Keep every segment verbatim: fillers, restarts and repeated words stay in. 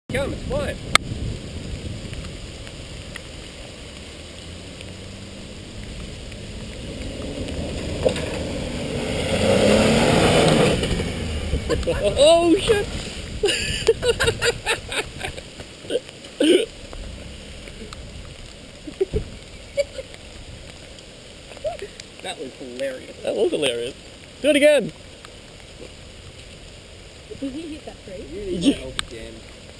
Come, it's fine. Oh shit! That was hilarious. That was hilarious. Do it again! Did he hit that tree? You went over again.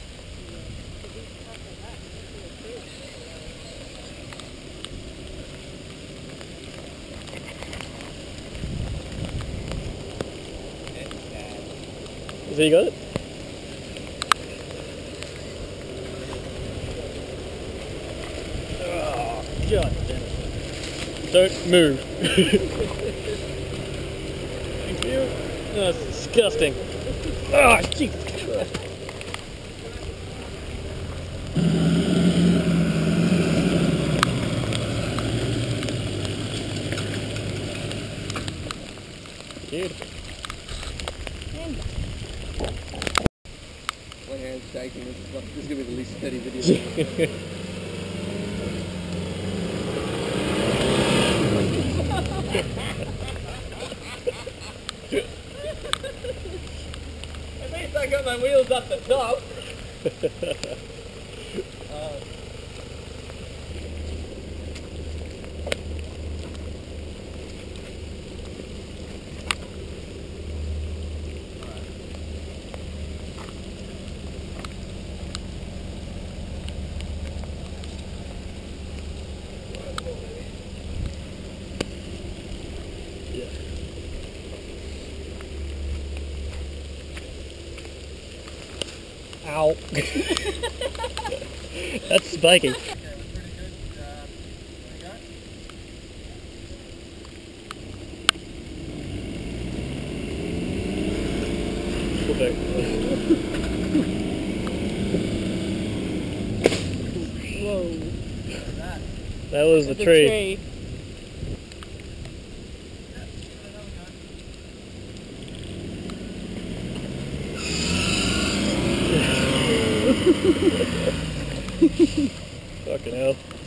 So you got it? Oh, God damn it. Don't move. Thank you. Oh, that's disgusting. Oh, Jesus Christ. Beautiful. My hand's shaking. This is, not, this is going to be the least steady video. At least I got my wheels up the top. uh, Ow. That's spiky. okay, it was pretty good. Uh, there you go. Whoa. That. That was the The tree. tree. Fucking hell.